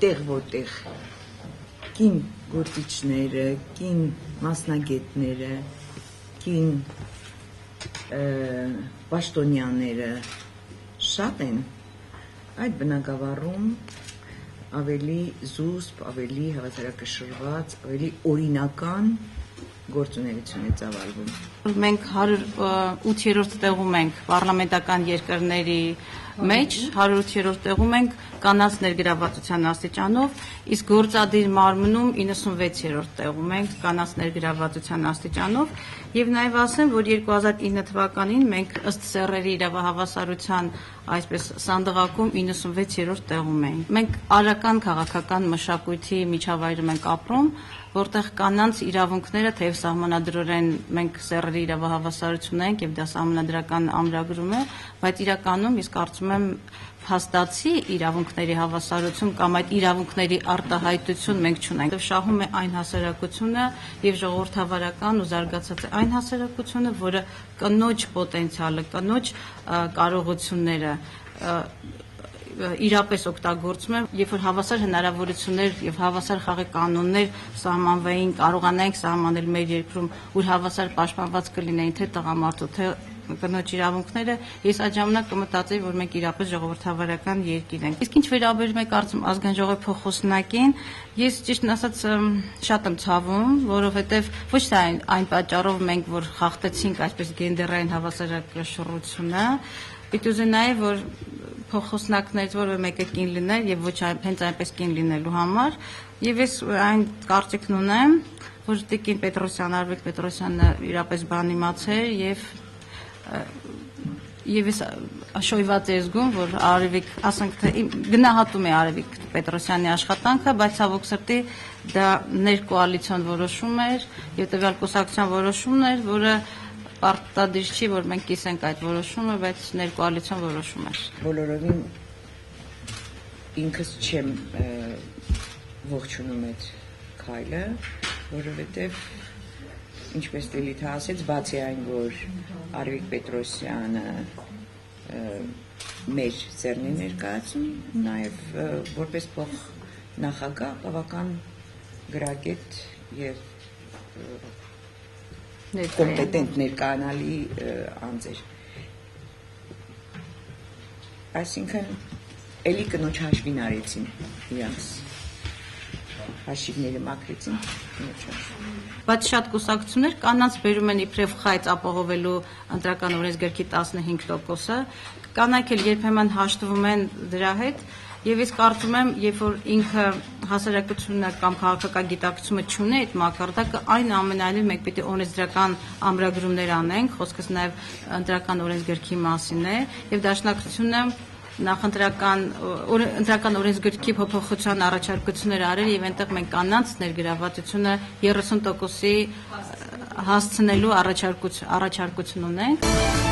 այնտեղ որտեղ կին գործիչները, կին մասնագետները, կին պաշտոնյաները շատ են, այդ բնակավարում ավելի զուսպ, ավելի հավասարակշռված, ավելի օրինական գործունեություն է ծավալվում։ Մենք 108-րդ տեղում ենք պարլամենտական երկրների մեջ, 108-րդ տեղում ենք կանանց ներգրավվածության աստիճանով, իսկ գործադիր մարմնում 96-րդ տեղում ենք կանանց ներգրավվածության աստիճանով, եւ նաեւ ասեմ, որ 2009 թվականին մենք ըստ սեռերի իրավահավասարության այսպես սանդղակում 96-րդ տեղում ենք։ Մենք արական քաղաքական մշակույթի միջավայրում ենք ապրում, որտեղ կանանց իրավունքները թեև սահմանադրորեն մենք սեռերի իրավահավասարություն ենք եւ դա սահմանադրական ամրագրում է, բայց իրականում իսկ կարծում եմ փաստացի իրավունքների հավասարություն կամ այդ իրավունքների արտահայտություն մենք չունենք։ Շահում է այն հասարակությունը եւ ժողովրդավարական ու զարգացած է այն հասարակությունը, որը կնոջ պոտենցիալը, կնոջ կարողությունները իրապես օգտագործում եմ, երբ որ հավասար հնարավորություններ եւ հավասար խաղի կանոններ սահմանվեին, կարողանայինք սահմանել մեր երկրում, որ հավասար պաշտպանված կլինեին թե տղամարդու, թե կնոջ իրավունքները, ես այդ ժամանակ կմտածեի, որ մենք իրապես ժողովրդավարական երկիր ենք։ Իսկ ինչ վերաբերում է կարծում ազգային ժողովի փոխոսնակին, ես ճիշտն ասած շատ եմ ցավում, որովհետեւ ոչ թե այն պատճառով մենք որ խախտեցինք այսպես գենդերային հավասարակշռությունը, պիտի ուզենայի, որ փոխոսնակներից որը մեկը կին լիներ եւ ոչ հենց այնպես կին լինելու համար, եւ ես այն կարծիքն ունեմ, որ Տիկին Պետրոսյան, Արևիկ Պետրոսյանը իրապես բան իմացեր եւ ես շոյված եմ զգում, որ Արևիկ, ասենք թե գնահատում է Արևիկ Պետրոսյանի աշխատանքը, բայց ցավոք սրտի դա ներկոալիցիոն որոշում էր եւ տվյալ կուսակցության որոշումն էր, որը պարտադիր չի, որ մենք կիսենք այդ որոշումը, բայց ներկոալիցիոն որոշում էր։ Բոլորովին ինքս չեմ ողջունում այդ քայլը, որովհետև ինչպես Լիլիթը ասեց, բացի այն, որ Արևիկ Պետրոսյանը մեր ծերն է ներկայացում, նաև որպես փոխնախագահ բավական գրագետ եւ կոմպետենտ ներկայանալի անձեր։ Այսինքն էլի կնոջ հաշվին արեցին իրանց հաշիվները մաքրեցին կնոջ հաշվին։ Բայց շատ կուսակցություններ կանանց բերում են իբրև խայծ ապահովելու ընտրական օրենսգրքի 15%-ը, կանայք էլ երբեմն հաշտվում են դրա հետ, եւ ես կարծում եմ, երբ որ ինքը հասարակությունը կամ քաղաքական գիտակցությունը չունի այդ մակարդակը, այն ամենայնիվ մենք պիտի օրենսդրական ամրագրումներ անենք, խոսքս նաեւ ընտրական օրենսգրքի մասին է, եւ դաշնակցությունը ընտրական օրենսգրքի փոփոխության առաջարկություններ արել եւ այնտեղ մենք կանանց ներգրավվածությունը 30%-ի հասցնելու առաջարկություն ունենք։